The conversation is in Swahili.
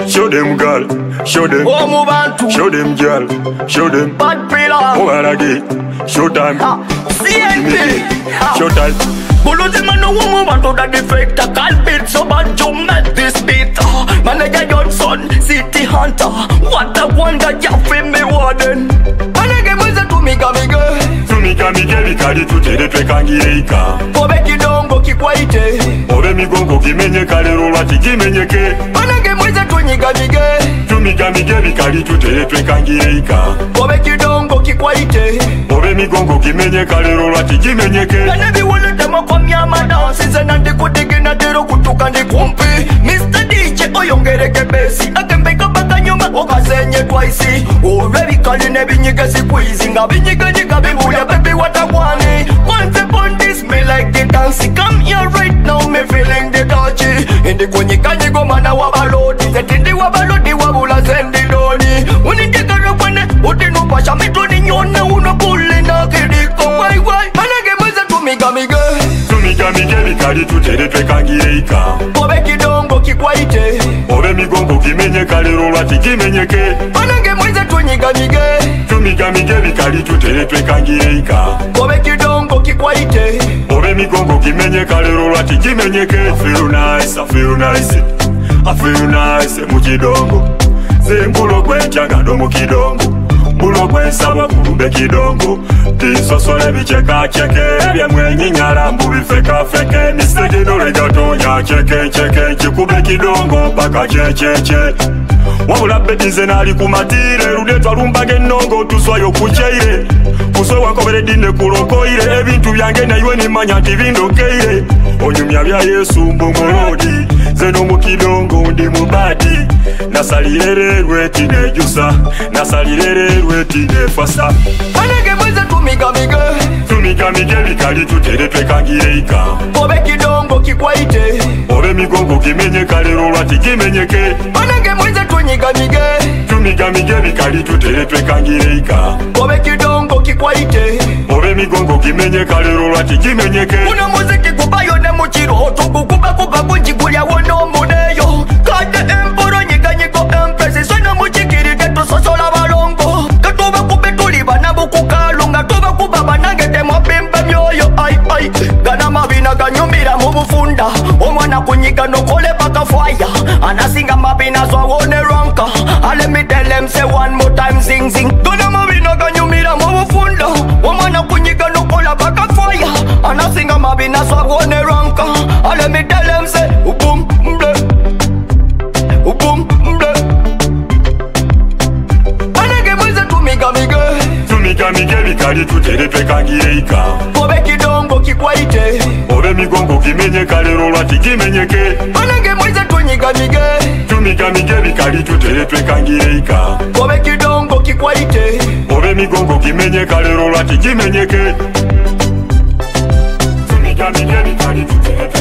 Show them girl, show them. Oh, move on to. Show them girl, show them. Bad pillar. Oh, again. Show time. CNP. Show time. Bullet man no woman want to that defect. I can't beat so bad you met this beat. Manager Johnson, City Hunter. What a wonder you feel me warden. Manager mwenza tumika. Tumika bikali tutere twekangireika. Obe kidongo kikwaite. Obe migongo kimenyeka lero lwati kimenyeke. Manager mwenza tunyiga. Tumika bikali tutere twekangireika. Obe kidongo kikwaite. Obe migongo kimenyeka lero lwati kimenyeke. Kanabi wole demo kwa miyama dansi. Zenandi kutigina dero kutuka ndi kumpi. Mr. DJ oyongereke besi. Akembeka baka nyuma okasenye twice. Obe bikali nebinyiga sikwizi. Nga binyiga nyiga bibuya baby what I want. Once upon this me like the dance. Come here right now me feeling the touchy. Indi kunyika nyigo mana wabalodi. Zetindi wabalodi wabula zendi doni. Uniteka rokwane utinupasha mitoni nyona unakuli na kidiko. Wai manage mweza tumika. Tumika bikali tutere twekangireika. Obe kidongo kikwaite. Obe migongo kimenyeka lero lwati kimenyeke. Manage mweza tunyiga. Tumika bikali tutere twekangireika. Obe kidongo kikwaite. Obe migongo kimenyeka lero lwati kimenyeke. I feel nice, I feel nice. I feel nice mukidongo. Zembulo kwenchangado mukidongo. Bulo kwensaba kulumbe kidongo. Tisosole bicheka cheke. Bya mwenyi nyala mbubifeka feke. Misegino legatonya cheke. Chikube kidongo paka che. Wabula bedize nali kumatire. Rude twalumbage nongo tuswayo kucheire. Kuswe wankobere dine kulokoire. Ebintu byange na iwe nimanya tivindokeire. Onyumya bya Yesu mbongolodi. Zeno mukidongo ndi mubadi. Nasalirere rweti nejusa. Nasalirere rweti nefasa. Manage mweza tumika. Tumika bikali tutere twekangireika. Obe kidongo kikwaite. Obe migongo kimenyeka lero lwati kimenyeke. Manage mweza tunyiga. Tumika bikali tutere twekangireika. Obe kidongo kikwaite. Obe migongo kimenyeka lero lwati kimenyeke. Una muziki kubayo ne muchiro. Tukukuba kunji kulya wono muneyo. Kade emporo nyiga empresi. Sono muchikiri deto sosola balongo. Katuba kubetuli banabu kukalunga. Tuba kubaba nangete mabimbe myoyo. Ai gana mabina ganyumira mubufunda. Omwana kunyiga nokole baka fire. Anasinga mabina so wone ranka. Let me tell them say one more time zing. Gana mabina ganyumira mubufunda. Omwana kunyiga nokole baka fire. Anasinga mabina so wone ranka. Let me tell them say boom ble. Boom ble. Manage mweza tumika. Tumika bikali tutere twekangireika. Obe kidongo kikwaite. Obe migongo kimenyeka lero lwati kimenyeke. Manage mweza tunyiga. Tumika bikali tutere twekangireika. Obe kidongo kikwaite. Obe migongo kimenyeka lero lwati kimenyeke. Tumika bikali tutere